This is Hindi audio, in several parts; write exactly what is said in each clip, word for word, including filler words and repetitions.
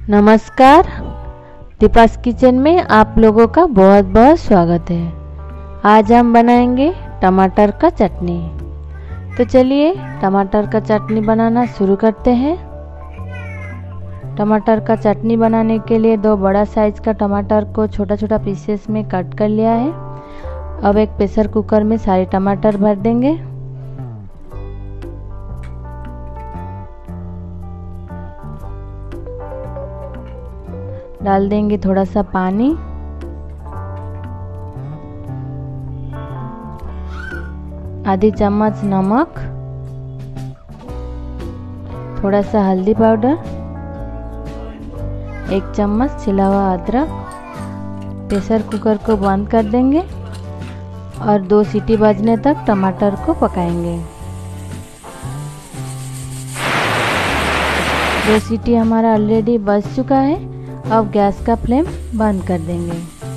नमस्कार, दीपास किचन में आप लोगों का बहुत बहुत स्वागत है। आज हम बनाएंगे टमाटर का चटनी। तो चलिए टमाटर का चटनी बनाना शुरू करते हैं। टमाटर का चटनी बनाने के लिए दो बड़ा साइज का टमाटर को छोटा छोटा पीसेस में कट कर लिया है। अब एक प्रेशर कुकर में सारे टमाटर भर देंगे। डाल देंगे थोड़ा सा पानी, आधी चम्मच नमक, थोड़ा सा हल्दी पाउडर, एक चम्मच छिला हुआ अदरक। प्रेशर कुकर को बंद कर देंगे और दो सीटी बजने तक टमाटर को पकाएंगे। दो सीटी हमारा ऑलरेडी बज चुका है। अब गैस का फ्लेम बंद कर देंगे।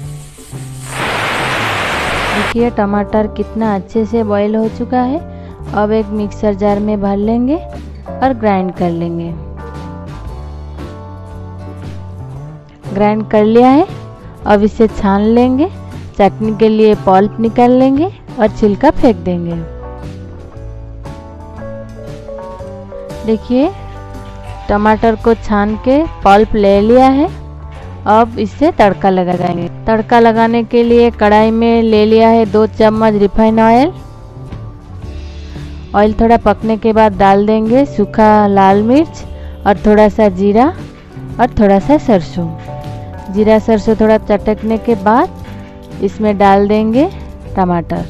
देखिए टमाटर कितना अच्छे से बॉईल हो चुका है। अब एक मिक्सर जार में भर लेंगे और ग्राइंड कर लेंगे। ग्राइंड कर लिया है। अब इसे छान लेंगे। चटनी के लिए पल्प निकाल लेंगे और छिलका फेंक देंगे। देखिए टमाटर को छान के पल्प ले लिया है। अब इससे तड़का लगाएंगे। तड़का लगाने के लिए कढ़ाई में ले लिया है दो चम्मच रिफाइन ऑयल। ऑयल थोड़ा पकने के बाद डाल देंगे सूखा लाल मिर्च और थोड़ा सा जीरा और थोड़ा सा सरसों। जीरा सरसों थोड़ा चटकने के बाद इसमें डाल देंगे टमाटर।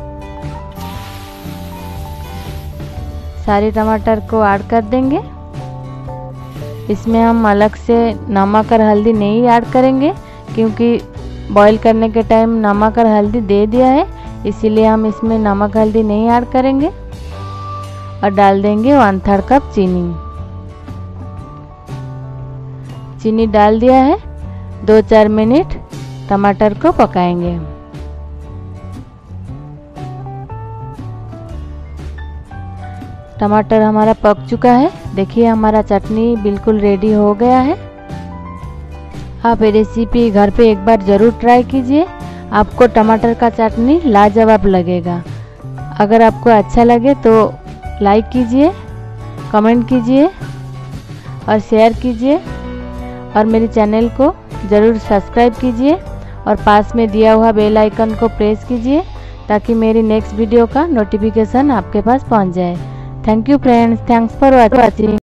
सारे टमाटर को ऐड कर देंगे। इसमें हम अलग से नमक और हल्दी नहीं ऐड करेंगे क्योंकि बॉईल करने के टाइम नमक और हल्दी दे दिया है, इसीलिए हम इसमें नमक हल्दी नहीं ऐड करेंगे। और डाल देंगे वन थर्ड कप चीनी। चीनी डाल दिया है। दो चार मिनट टमाटर को पकाएंगे। टमाटर हमारा पक चुका है। देखिए हमारा चटनी बिल्कुल रेडी हो गया है। आप ये रेसिपी घर पे एक बार ज़रूर ट्राई कीजिए। आपको टमाटर का चटनी लाजवाब लगेगा। अगर आपको अच्छा लगे तो लाइक कीजिए, कमेंट कीजिए और शेयर कीजिए और मेरे चैनल को ज़रूर सब्सक्राइब कीजिए और पास में दिया हुआ बेल आइकन को प्रेस कीजिए ताकि मेरी नेक्स्ट वीडियो का नोटिफिकेशन आपके पास पहुंच जाए। Thank you friends. Thanks for watching.